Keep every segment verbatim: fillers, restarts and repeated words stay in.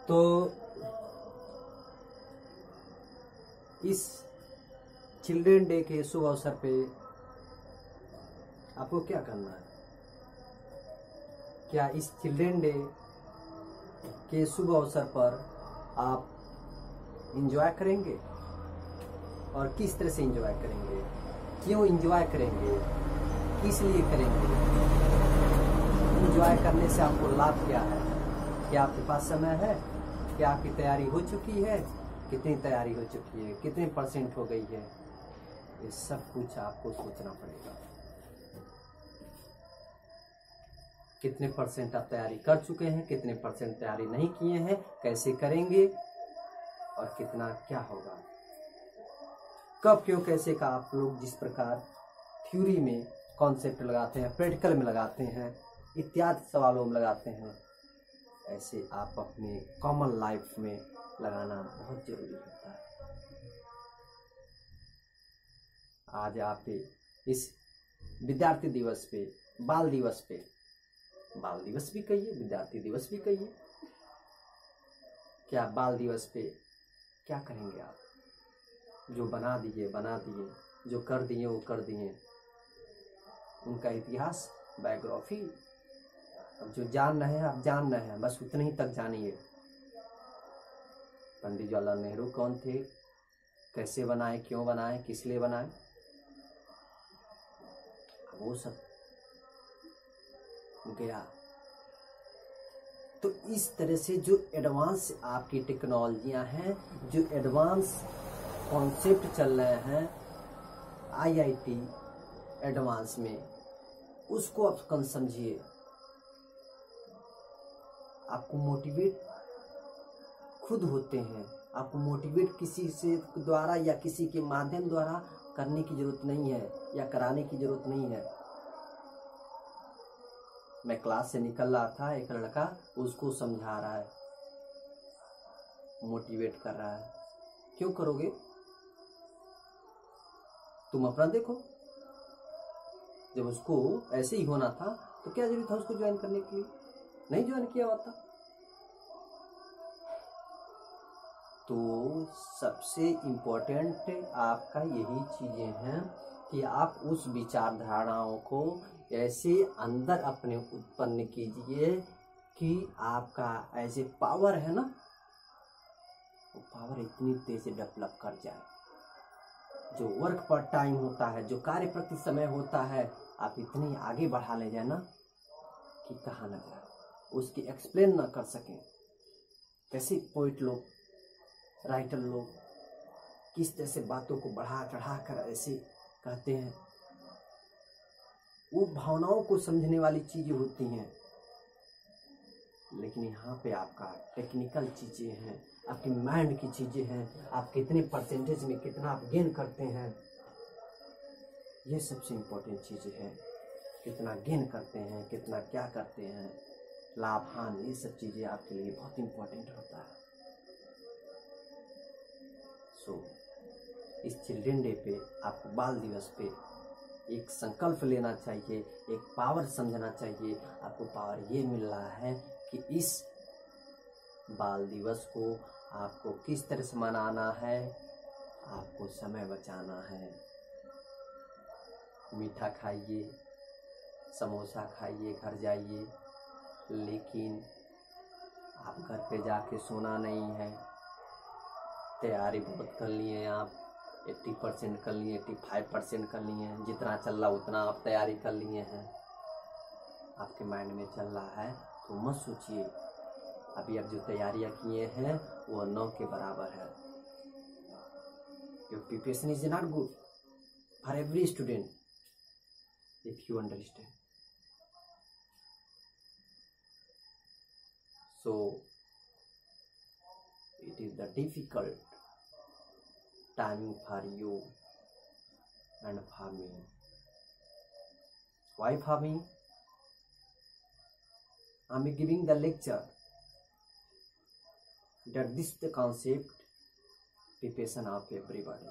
तो इस children day के शुभ अवसर पे आपको क्या करना है? क्या इस चिल्ड्रन डे के शुभ अवसर पर आप एंजॉय करेंगे? और किस तरह से एंजॉय करेंगे? क्यों एंजॉय करेंगे? किस लिए करेंगे? एंजॉय करने से आपको लाभ क्या है? क्या आपके पास समय है? क्या आपकी तैयारी हो चुकी है? कितनी तैयारी हो चुकी है? कितने परसेंट हो गई है? ये सब कुछ आपको सोचना पड़ेगा। कितने परसेंट आप तैयारी कर चुके हैं, कितने परसेंट तैयारी नहीं किए हैं, कैसे करेंगे और कितना क्या होगा, कब क्यों कैसे का आप लोग जिस प्रकार थ्योरी में कॉन्सेप्ट लगाते हैं, प्रैक्टिकल में लगाते हैं, इत्यादि सवालों में लगाते हैं, ऐसे आप अपने कॉमन लाइफ में लगाना बहुत जरूरी होता है। आज आप इस विद्यार्थी दिवस पे, बाल दिवस पे, बाल दिवस भी कहिए, विद्यार्थी दिवस भी कहिए, क्या बाल दिवस पे क्या करेंगे आप? जो बना दिए बना दिए, जो कर दिए वो कर दिए, उनका इतिहास, बायोग्राफी, अब जो जान रहे हैं आप जान रहे हैं, बस उतने ही तक जानिए। पंडित जवाहरलाल नेहरू कौन थे, कैसे बनाए, क्यों बनाए, किस लिए बनाए, वो सब गया। तो इस तरह से जो एडवांस आपकी टेक्नोलॉजियां हैं, जो एडवांस कॉन्सेप्ट चल रहे हैं आईआईटी एडवांस में, उसको आप कम समझिए। आपको मोटिवेट खुद होते हैं, आपको मोटिवेट किसी से द्वारा या किसी के माध्यम द्वारा करने की जरूरत नहीं है या कराने की जरूरत नहीं है। मैं क्लास से निकल रहा था, एक लड़का उसको समझा रहा है, मोटिवेट कर रहा है। क्यों करोगे? तुम अपना देखो। जब उसको ऐसे ही होना था तो क्या जरूरत था उसको ज्वाइन करने के लिए? नहीं ज्वाइन किया होता। तो सबसे इम्पोर्टेंट आपका यही चीजें हैं कि आप उस विचारधाराओं को ऐसे अंदर अपने उत्पन्न कीजिए कि आपका ऐसे पावर है ना, वो पावर इतनी तेज से डेवलप कर जाए। जो वर्क पर टाइम होता है, जो कार्य प्रति समय होता है, आप इतनी आगे बढ़ा ले जाए ना कि कहा न जाए, उसकी एक्सप्लेन ना कर सकें। कैसे पोइट लोग, राइटर लोग किस तरह से बातों को बढ़ा चढ़ा कर ऐसे कहते हैं, वो भावनाओं को समझने वाली चीजें होती हैं। लेकिन यहाँ पे आपका टेक्निकल चीजें हैं, आपकी माइंड की चीजें हैं, आप कितने परसेंटेज में कितना आप गेन करते हैं, ये सबसे इम्पोर्टेंट चीजें हैं। कितना गेन करते हैं, कितना क्या करते हैं, लाभ हानि, ये सब चीजें आपके लिए बहुत इम्पोर्टेंट होता है। सो so, इस चिल्ड्रन डे पे, आपको बाल दिवस पे एक संकल्प लेना चाहिए, एक पावर समझना चाहिए। आपको पावर ये मिल रहा है कि इस बाल दिवस को आपको किस तरह से मनाना है, आपको समय बचाना है। मीठा खाइए, समोसा खाइए, घर जाइए, लेकिन आप घर पे जाके सोना नहीं है। तैयारी बहुत कर लिए आप, अस्सी परसेंट कर लिए, पचासी परसेंट कर लिए हैं, जितना चल रहा उतना आप तैयारी कर लिए हैं, आपके माइंड में चल रहा है। तो मत सोचिए, अभी आप जो तैयारियां किए हैं वो नौ के बराबर है। Your preparation is not good for every student if you understand. So it is the difficult timing for you and for me. Why for me? I am giving the lecture that this is the concept preparation of everybody.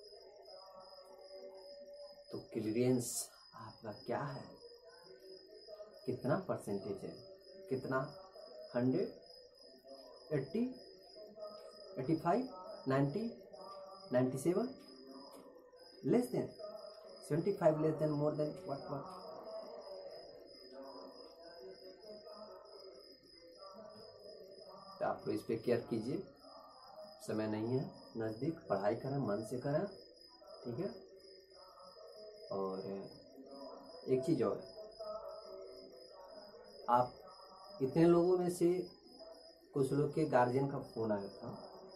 तो clearance आपका क्या है? कितना percentage है, कितना, hundred, eighty, eighty five, ninety, ninety seven, less than seventy five, less than, more than, what what. तो आप लोग इस पर केयर कीजिए, समय नहीं है नज़दीक, पढ़ाई करें, मन से करें, ठीक है। और एक चीज़ और, आप इतने लोगों में से कुछ लोग के गार्जियन का फ़ोन आया था,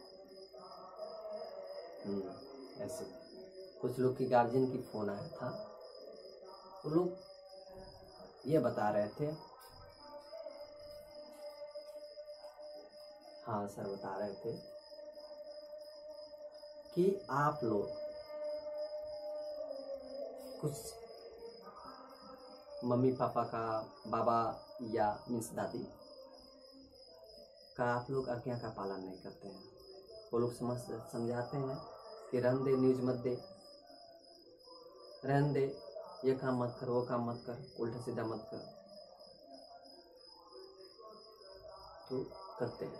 ऐसे कुछ लोग के गार्जियन की फ़ोन आया था, वो लोग ये बता रहे थे, हाँ सर बता रहे थे कि आप लोग कुछ मम्मी पापा का, बाबा या मीन्स दादी का आप लोग आज्ञा का पालन नहीं करते हैं। वो लोग समझ समझाते हैं कि रहने दे, न्यूज मत दे, रहने दे, ये काम मत कर, वो काम मत कर, उल्टा सीधा मत कर, तो करते हैं।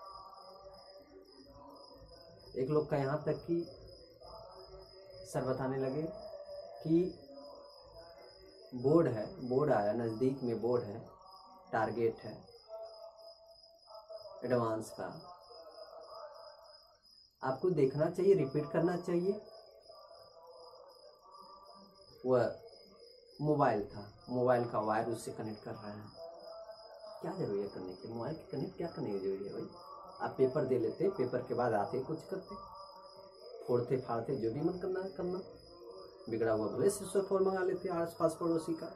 एक लोग का यहाँ तक कि सर बताने लगे कि बोर्ड है, बोर्ड आया, नज़दीक में बोर्ड है, टारगेट है एडवांस का, आपको देखना चाहिए, रिपीट करना चाहिए। वह मोबाइल था, मोबाइल का वायर उससे कनेक्ट कर रहे हैं, क्या जरूरी है करने की, मोबाइल की कनेक्ट क्या करने की जरूरी है भाई। आप पेपर दे लेते, पेपर के बाद आते कुछ करते, फोड़ते फाड़ते, जो भी मन करना है करना, बिगड़ा हुआ भले से सॉफ्टवेयर मंगा लेते आस पास पड़ोसी का।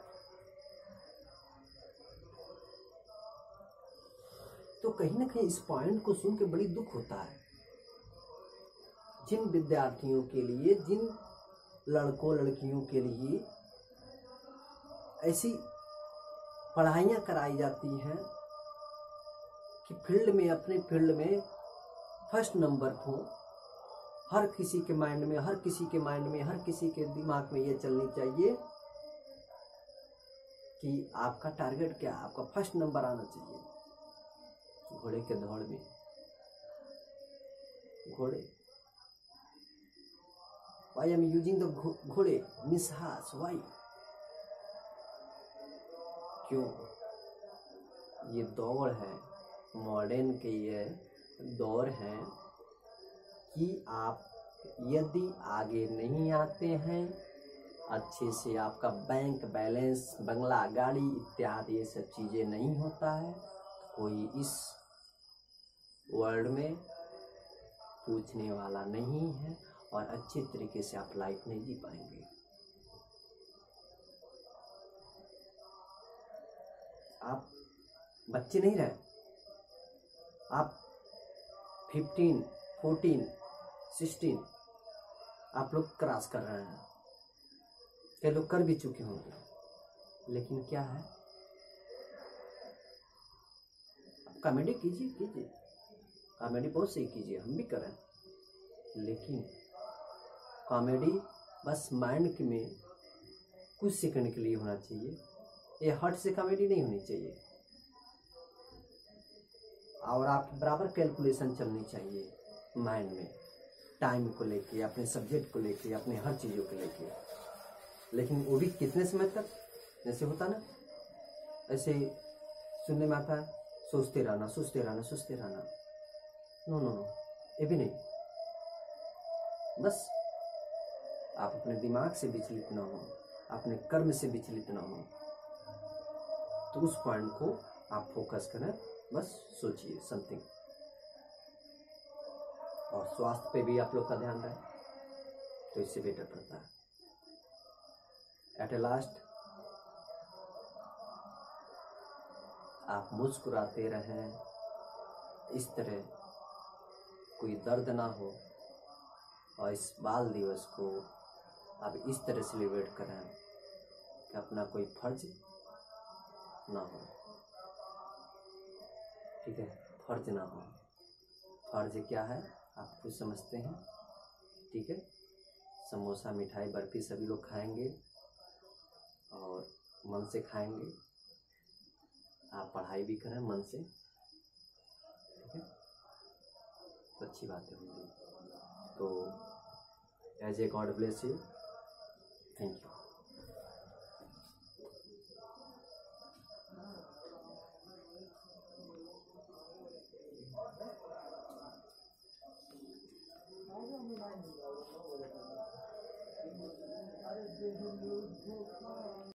तो कहीं ना कहीं इस पॉइंट को सुन के बड़ी दुख होता है, जिन विद्यार्थियों के लिए, जिन लड़कों लड़कियों के लिए ऐसी पढ़ाइयाँ कराई जाती हैं कि फील्ड में, अपने फील्ड में फर्स्ट नंबर हो, हर किसी के माइंड में, हर किसी के माइंड में, हर किसी के दिमाग में ये चलनी चाहिए कि आपका टारगेट क्या है, आपका फर्स्ट नंबर आना चाहिए। घोड़े के दौड़ में घोड़े, Why am I using the घोड़े मीन्स हास, वाई, क्यों? ये दौड़ है, मॉडर्न के ये दौर है कि आप यदि आगे नहीं आते हैं, अच्छे से आपका बैंक बैलेंस, बंगला गाड़ी इत्यादि ये सब चीज़ें नहीं होता है, कोई इस वर्ल्ड में पूछने वाला नहीं है और अच्छे तरीके से आप लाइफ नहीं जी पाएंगे। आप बच्चे नहीं रहे, आप फिफ्टीन, फोर्टीन, सिक्सटीन आप लोग क्रॉस कर रहे हैं, कई लोग कर भी चुके होंगे, लेकिन क्या है, कॉमेडी कीजिए कीजिए कॉमेडी बहुत सही कीजिए, हम भी करें, लेकिन कॉमेडी बस माइंड में कुछ सेकंड के लिए होना चाहिए, ये हर्ट से कॉमेडी नहीं होनी चाहिए। और आप बराबर कैलकुलेशन चलनी चाहिए माइंड में, टाइम को लेके, अपने सब्जेक्ट को लेके, अपने हर चीज़ों को लेके, लेकिन वो भी कितने समय तक, जैसे होता ना, ऐसे सुनने में आता है, सोचते रहना सोचते रहना सोचते रहना, नो नो नो, ये भी नहीं। बस आप अपने दिमाग से विचलित ना हो, अपने कर्म से विचलित ना हो, तो उस पॉइंट को आप फोकस करें, बस सोचिए समथिंग। और स्वास्थ्य पे भी आप लोग का ध्यान रहे तो इससे बेटर पड़ता है। एट ए लास्ट आप मुस्कुराते रहें, इस तरह कोई दर्द ना हो, और इस बाल दिवस को आप इस तरह सेलिब्रेट करें कि अपना कोई फर्ज ना हो, ठीक है, फर्ज ना हो। फर्ज क्या है आप खुद समझते हैं, ठीक है। समोसा, मिठाई, बर्फी सभी लोग खाएंगे और मन से खाएंगे, आप पढ़ाई भी करें मन से, ठीक है, तो अच्छी बातें होंगी। तो as a god bless you, thank you. I don't know.